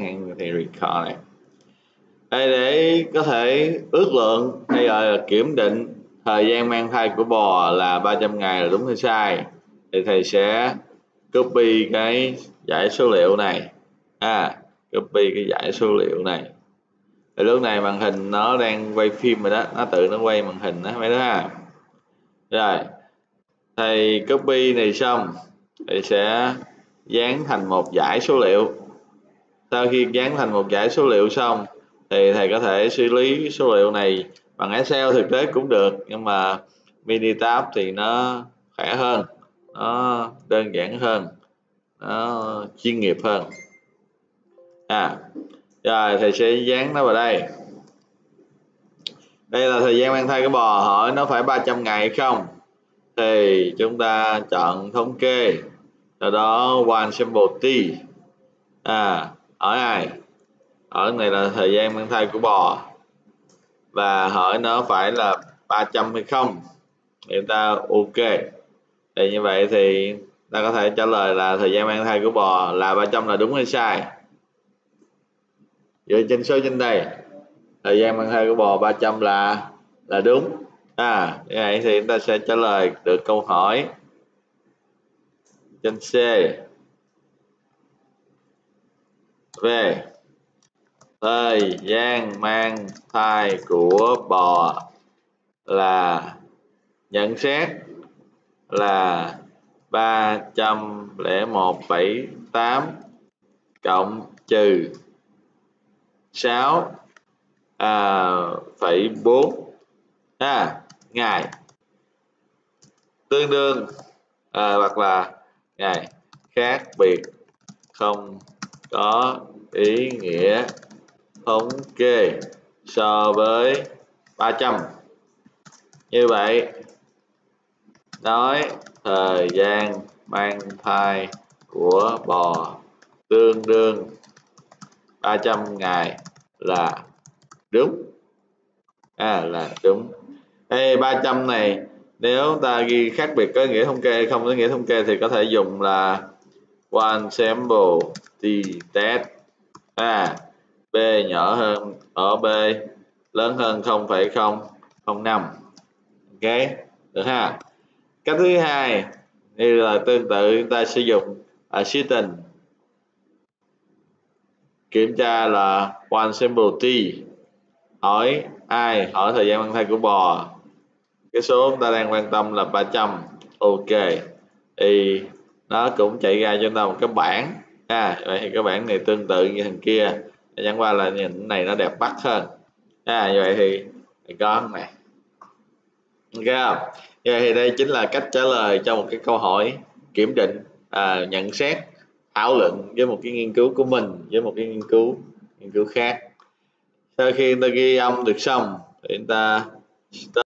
hạn thì record này. Đây để có thể ước lượng hay là kiểm định thời gian mang thai của bò là 300 ngày là đúng hay sai, thì thầy sẽ copy cái dãy số liệu này, copy cái dãy số liệu này. Thì lúc này màn hình nó đang quay phim rồi đó, nó tự nó quay màn hình đó mấy đứa ha. Rồi thầy copy này xong thầy sẽ dán thành một dãy số liệu. Sau khi dán thành một dãy số liệu xong thì thầy có thể xử lý số liệu này bằng Excel thực tế cũng được, nhưng mà Minitab thì nó khỏe hơn, nó đơn giản hơn, nó chuyên nghiệp hơn. Rồi thầy sẽ dán nó vào đây. Đây là thời gian mang thai của bò, hỏi nó phải 300 ngày hay không, thì chúng ta chọn thống kê, sau đó one sample t. Hỏi ai? Hỏi này là thời gian mang thai của bò và hỏi nó phải là 300 hay không, thì chúng ta ok. Thì như vậy thì ta có thể trả lời là thời gian mang thai của bò là 300 là đúng hay sai. Dựa trên số trên đây, thời gian mang thai của bò 300 là đúng. Như vậy thì chúng ta sẽ trả lời được câu hỏi trên C về thời gian mang thai của bò là nhận xét là 301,8 cộng trừ 6,4 ngày, tương đương hoặc là ngày khác biệt không có ý nghĩa thống kê so với 300. Như vậy nói thời gian mang thai của bò tương đương 300 ngày là đúng. Là đúng. 300 này nếu ta ghi khác biệt có nghĩa thống kê hay không có nghĩa thống kê thì có thể dùng là one sample t test. B nhỏ hơn ở B lớn hơn 0,005. Ok, được ha. Cách thứ hai như là tương tự, chúng ta sử dụng shitting kiểm tra là one sample t. Hỏi ai? Hỏi thời gian mang thai của bò. Cái số chúng ta đang quan tâm là 300. Ok, thì nó cũng chạy ra cho chúng ta một cái bảng. Vậy thì cái bảng này tương tự như hình kia, chẳng qua là nhìn này nó đẹp mắt hơn. Như vậy thì có này. Ok không? Như vậy thì đây chính là cách trả lời cho một cái câu hỏi kiểm định, nhận xét, thảo luận với một cái nghiên cứu của mình với một cái nghiên cứu khác. Sau khi chúng ta ghi âm được xong thì chúng ta